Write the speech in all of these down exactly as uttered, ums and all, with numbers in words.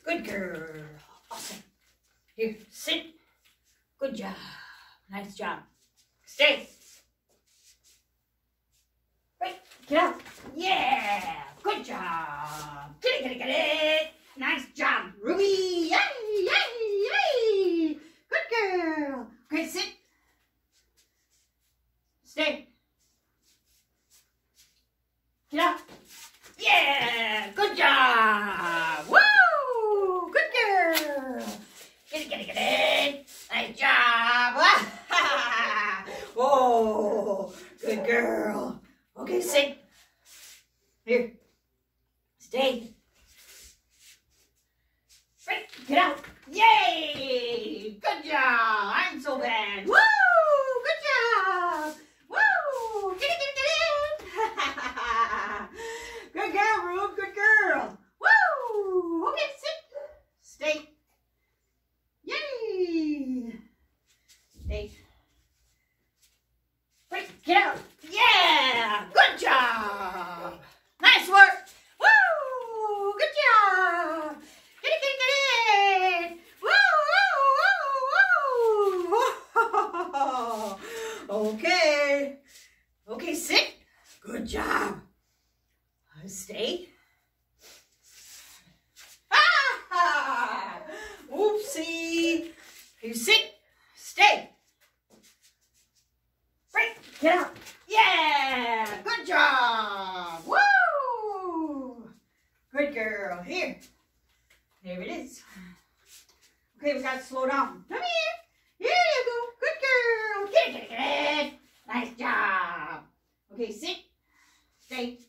Good girl. Awesome. Here, sit. Good job. Nice job. Stay. Right, get out. Yeah, good job. Get it, get it, get it. Nice job, Ruby. Yay, yay, yay. Good girl. Okay, sit. Stay. Get out. Yeah, good job. Woo, good girl. Get it, get it, get it. Nice job. Oh, good girl. Okay, sit. Here. Stay. Right, get out. Yay! Good job. I'm so bad. Woo! Good job. Woo! Get it, get it, get it. Good girl, Rube. Good girl. Woo! Okay, sit. Stay. Yay! Stay. Right, get out. Yeah! Good job. Nice work. Woo! Good job. Get it, get it, get it. Woo, woo, woo, woo. Okay. Okay, sit. Good job. Stay. Ah! Oopsie. You sit. Stay. Right. Get out. Yeah. Good job. Woo. Good girl. Here. There it is. Okay, we got to slow down. Come here. Here you go. Good girl. Get it, get it, get it. Nice job. Okay, sit. Stay.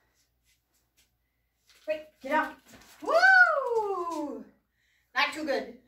Wait, get out. Woo! Not too good.